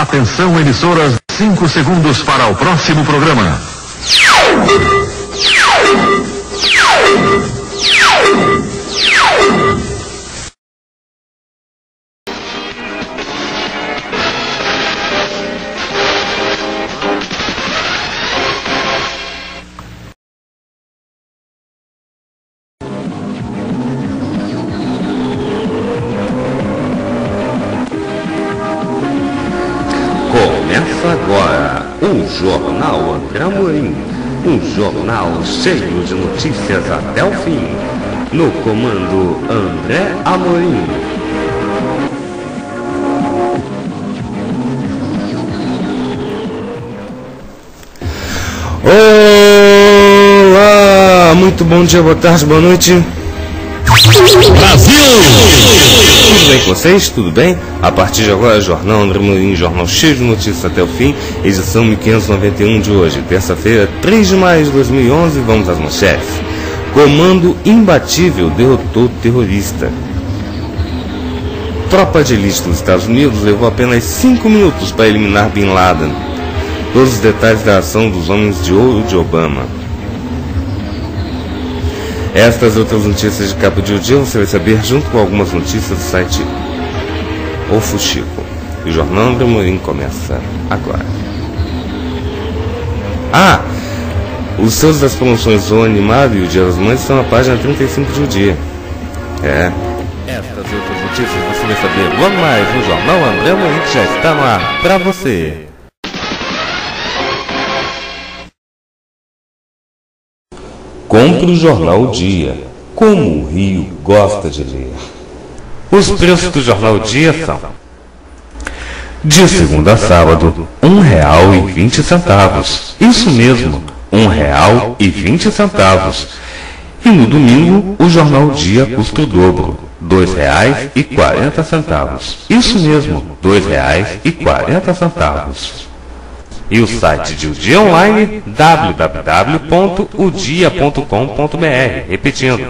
Atenção, emissoras, 5 segundos para o próximo programa. Começa agora o Jornal André Amorim, um jornal cheio de notícias até o fim, no comando André Amorim. Olá, muito bom dia, boa tarde, boa noite. Brasil! Tudo bem com vocês? Tudo bem? A partir de agora, Jornal André Amorim, jornal cheio de notícias até o fim, edição 1591 de hoje, terça-feira, 3 de maio de 2011, vamos às manchetes. Comando imbatível derrotou terrorista. Tropa de elite dos Estados Unidos levou apenas 5 minutos para eliminar Bin Laden. Todos os detalhes da ação dos homens de ouro de Obama. Estas e outras notícias de capa de dia você vai saber junto com algumas notícias do site O Fuxico. O Jornal André Amorim começa agora. Os selos das promoções O Animado e o Dia das Mães estão na página 35 de O Dia. Estas e outras notícias você vai saber logo mais no Jornal André Amorim, que já está no ar para você. Compre o Jornal O Dia, como o Rio gosta de ler. Os preços do Jornal O Dia são: de segunda a sábado, R$1,20. Isso mesmo, R$1,20. E no domingo, o Jornal O Dia custa o dobro, R$2,40. Isso mesmo, R$2,40. E o site de O Dia Online, www.odia.com.br. Repetindo,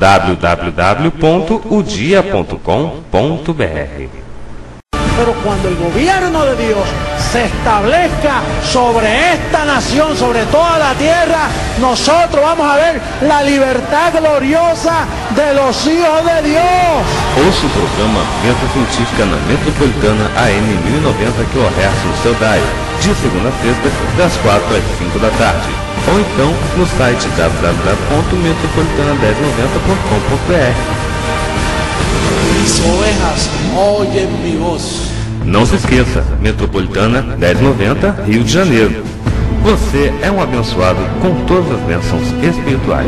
www.odia.com.br. Pero cuando el gobierno de Dios se establezca sobre esta nación, sobre toda la tierra, nosotros vamos a ver la libertad gloriosa de los hijos de Dios. Ouça o programa Venta Científica na Metropolitana AM 1090 kHz no seu dial, de segunda a sexta, das 4 às 5 da tarde. Ou então no site www.metropolitana1090.com.br. Mis ovejas oyen mi voz. Não se esqueça, Metropolitana 1090, Rio de Janeiro. Você é um abençoado com todas as bênçãos espirituais.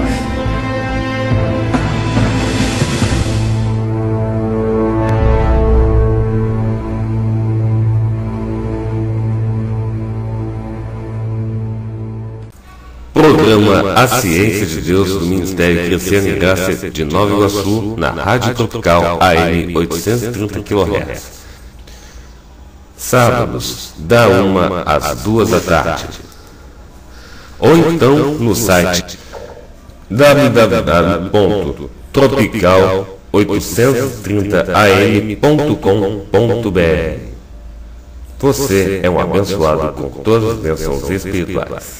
Programa A Ciência de Deus do Ministério Crescendo em Graça de Nova Iguaçu, na Rádio Tropical AM 830 kHz. Sábados, da 1 às 2 da tarde. Ou então no site www.tropical830am.com.br. Você é um abençoado com todas as bênçãos espirituais.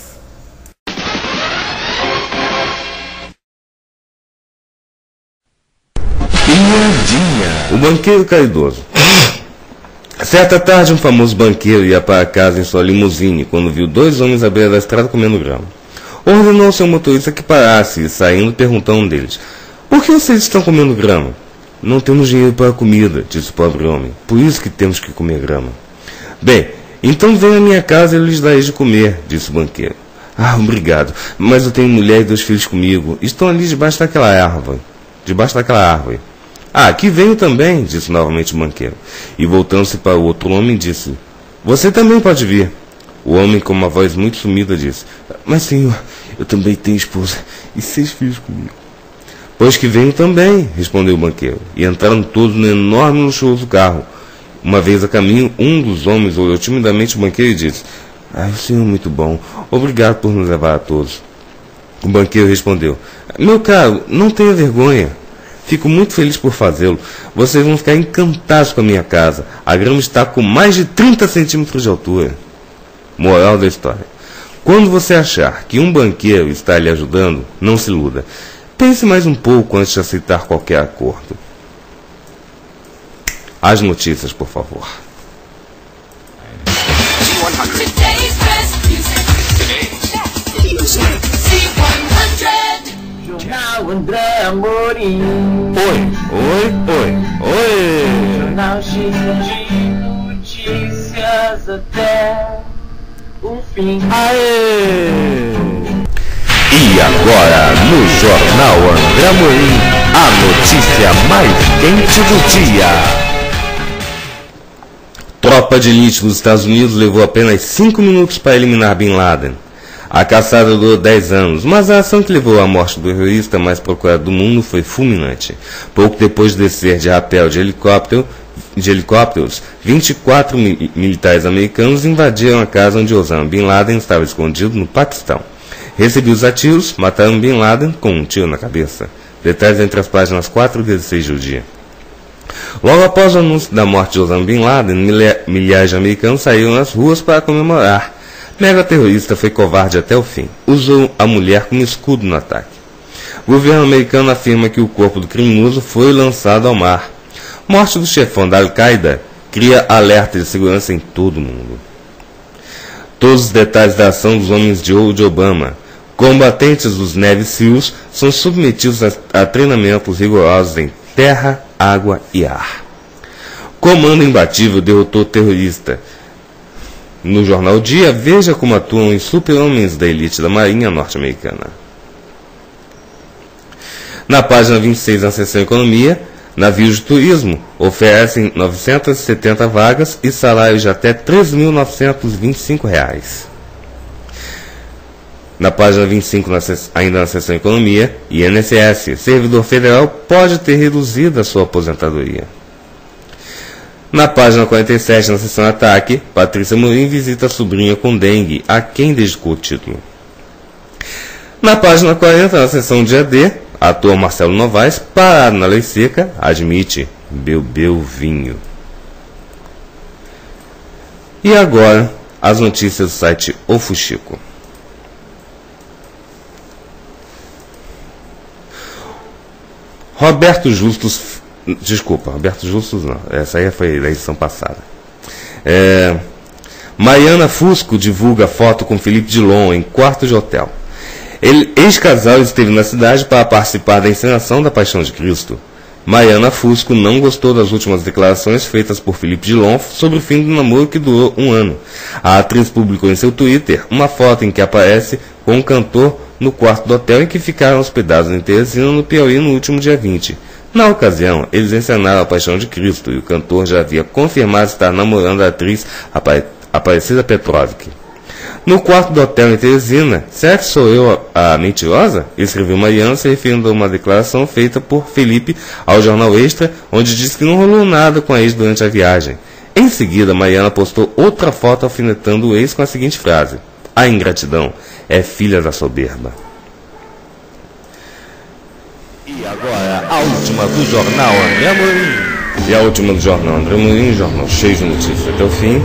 O banqueiro caridoso. Certa tarde, um famoso banqueiro ia para casa em sua limusine quando viu dois homens à beira da estrada comendo grama. Ordenou ao seu motorista que parasse e, saindo, perguntou a um deles: "Por que vocês estão comendo grama?" "Não temos dinheiro para a comida", disse o pobre homem. "Por isso que temos que comer grama." "Bem, então venha à minha casa e eu lhes darei de comer", disse o banqueiro. Obrigado, mas eu tenho mulher e 2 filhos comigo. Estão ali debaixo daquela árvore. "Que venho também", disse novamente o banqueiro. E voltando-se para o outro homem, disse: "Você também pode vir." O homem, com uma voz muito sumida, disse: "Mas, senhor, eu também tenho esposa e 6 filhos comigo." "Pois que venho também", respondeu o banqueiro. E entraram todos no enorme e luxuoso carro. Uma vez a caminho, um dos homens olhou timidamente o banqueiro e disse: "O senhor é muito bom. Obrigado por nos levar a todos." O banqueiro respondeu: "Meu caro, não tenha vergonha. Fico muito feliz por fazê-lo. Vocês vão ficar encantados com a minha casa. A grama está com mais de 30 centímetros de altura. Moral da história. Quando você achar que um banqueiro está lhe ajudando, não se iluda. Pense mais um pouco antes de aceitar qualquer acordo. As notícias, por favor. Jornal André Amorim. Oi. Jornal cheio de notícias até o fim. Aê! E agora, no Jornal André Amorim, a notícia mais quente do dia. Tropa de elite dos Estados Unidos levou apenas 5 minutos para eliminar Bin Laden. A caçada durou 10 anos, mas a ação que levou à morte do terrorista mais procurado do mundo foi fulminante. Pouco depois de descer de rapel de helicópteros, 24 militares americanos invadiram a casa onde Osama Bin Laden estava escondido no Paquistão. Recebidos a tiros, mataram Bin Laden com um tiro na cabeça. Detalhes entre as páginas 4 e 16 do dia. Logo após o anúncio da morte de Osama Bin Laden, milhares de americanos saíram nas ruas para comemorar. Mega terrorista foi covarde até o fim. Usou a mulher como escudo no ataque. O governo americano afirma que o corpo do criminoso foi lançado ao mar. Morte do chefão da Al-Qaeda cria alerta de segurança em todo o mundo. Todos os detalhes da ação dos homens de ouro de Obama. Combatentes dos Navy SEALs são submetidos a treinamentos rigorosos em terra, água e ar. Comando imbatível derrotou terrorista. No jornal Dia, veja como atuam os super-homens da elite da Marinha norte-americana. Na página 26 da seção Economia, navios de turismo oferecem 970 vagas e salários de até R$ 3.925. Na página 25, ainda na seção Economia, INSS, servidor federal pode ter reduzido a sua aposentadoria. Na página 47, na seção Ataque, Patrícia Amorim visita a sobrinha com dengue, a quem dedicou o título. Na página 40, na seção Dia D, ator Marcelo Novaes, parado na lei seca, admite: bebeu vinho. E agora, as notícias do site O Fuxico. Roberto Justus não, essa aí foi da edição passada. Mariana Fusco divulga foto com Felipe Dilon em quarto de hotel. Ex-casal esteve na cidade para participar da encenação da Paixão de Cristo. Mariana Fusco não gostou das últimas declarações feitas por Felipe Dilon sobre o fim do namoro que durou 1 ano. A atriz publicou em seu Twitter uma foto em que aparece com um cantor no quarto do hotel em que ficaram hospedados em Teresina, no Piauí, no último dia 20. Na ocasião, eles encenaram a Paixão de Cristo e o cantor já havia confirmado estar namorando a atriz Aparecida Petrovic. No quarto do hotel em Teresina, será que sou eu a mentirosa? Escreveu Mariana, se referindo a uma declaração feita por Felipe ao Jornal Extra, onde disse que não rolou nada com a ex durante a viagem. Em seguida, Mariana postou outra foto alfinetando o ex com a seguinte frase: a ingratidão é filha da soberba. E agora, a última do Jornal André Amorim. E a última do Jornal André Amorim, jornal cheio de notícias até o fim.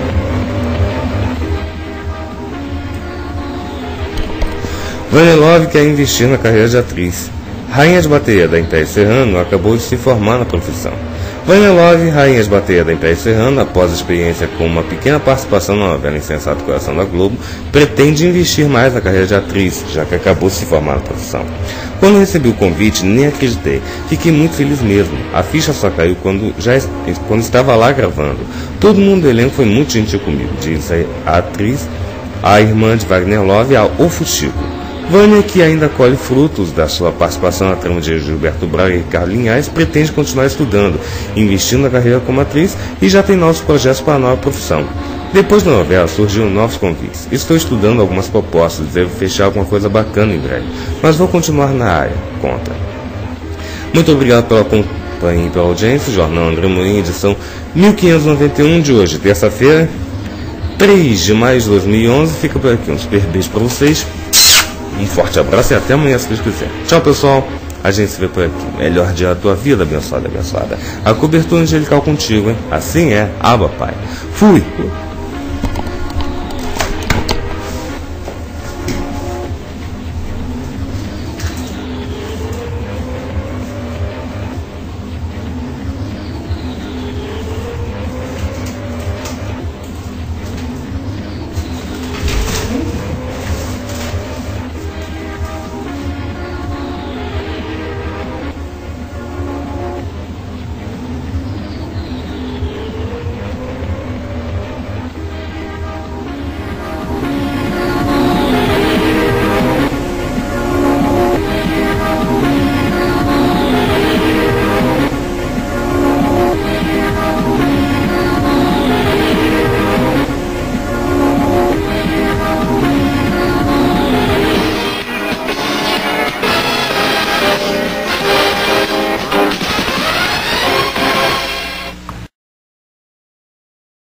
Vanellope quer investir na carreira de atriz. Rainha de bateria da Império Serrano acabou de se formar na profissão. Vanellope, rainha de bateria da Império Serrano, após a experiência com uma pequena participação na novela Insensato Coração da Globo, pretende investir mais na carreira de atriz, já que acabou de se formar na profissão. Quando recebi o convite, nem acreditei. Fiquei muito feliz mesmo. A ficha só caiu quando estava lá gravando. Todo mundo do elenco foi muito gentil comigo, diz a atriz, a irmã de Wagner Love, a O Fuxico. Vânia, que ainda colhe frutos da sua participação na trama de Gilberto Braga e Ricardo Linhares, pretende continuar estudando, investindo na carreira como atriz e já tem novos projetos para a nova profissão. Depois da novela surgiram novos convites. Estou estudando algumas propostas, devo fechar alguma coisa bacana em breve, mas vou continuar na área, conta. Muito obrigado pela companhia e pela audiência. Jornal André Amorim, edição 1591 de hoje, terça-feira, 3 de maio de 2011. Fica por aqui, um super beijo para vocês. Um forte abraço e até amanhã, se Deus quiser. Tchau, pessoal. A gente se vê por aqui. Melhor dia da tua vida, abençoada, abençoada. A cobertura angelical contigo, hein? Assim é. Abba, Pai. Fui.